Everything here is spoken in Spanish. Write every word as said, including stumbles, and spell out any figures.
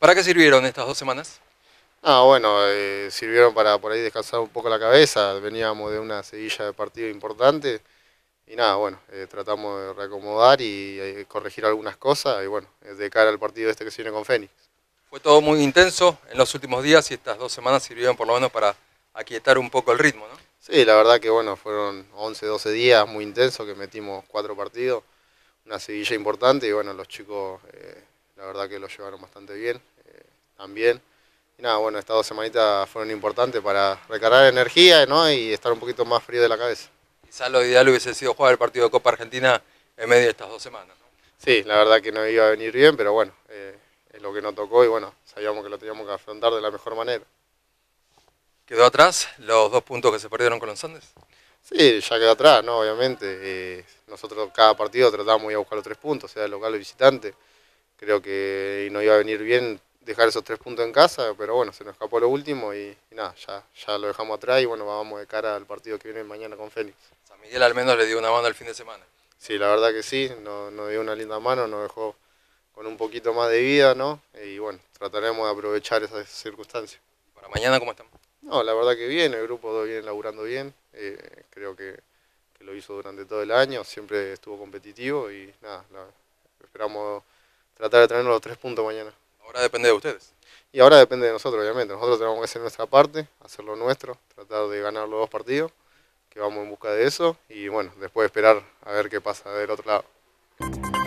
¿Para qué sirvieron estas dos semanas? Ah, bueno, eh, sirvieron para por ahí descansar un poco la cabeza. Veníamos de una seguilla de partido importante y nada, bueno, eh, tratamos de reacomodar y eh, corregir algunas cosas y bueno, eh, de cara al partido este que se viene con Fénix. Fue todo muy intenso en los últimos días y estas dos semanas sirvieron por lo menos para aquietar un poco el ritmo, ¿no? Sí, la verdad que bueno, fueron once, doce días muy intensos que metimos cuatro partidos, una seguilla importante y bueno, los chicos eh, la verdad que lo llevaron bastante bien eh, también. Y nada, bueno, estas dos semanitas fueron importantes para recargar energía, ¿no? Y estar un poquito más frío de la cabeza. Quizás lo ideal hubiese sido jugar el partido de Copa Argentina en medio de estas dos semanas, ¿no? Sí, la verdad que no iba a venir bien, pero bueno, eh, es lo que nos tocó y bueno, sabíamos que lo teníamos que afrontar de la mejor manera. ¿Quedó atrás los dos puntos que se perdieron con los Andes? Sí, ya quedó atrás, ¿no? Obviamente. Eh, nosotros cada partido tratamos de ir a buscar los tres puntos, sea local o visitante. Creo que no iba a venir bien dejar esos tres puntos en casa, pero bueno, se nos escapó lo último y, y nada, ya, ya lo dejamos atrás y bueno, vamos de cara al partido que viene mañana con Fénix. San Miguel al menos le dio una mano el fin de semana. Sí, la verdad que sí, nos, nos dio una linda mano, nos dejó con un poquito más de vida, ¿no? Y bueno, trataremos de aprovechar esas circunstancias. ¿Para mañana cómo estamos? No, la verdad que bien, el grupo viene laburando bien, eh, creo que, que lo hizo durante todo el año, siempre estuvo competitivo y nada, la- esperamos tratar de tener los tres puntos mañana. Ahora depende de ustedes. Y ahora depende de nosotros, obviamente, nosotros tenemos que hacer nuestra parte, hacer lo nuestro, tratar de ganar los dos partidos, que vamos en busca de eso y bueno, después esperar a ver qué pasa del otro lado.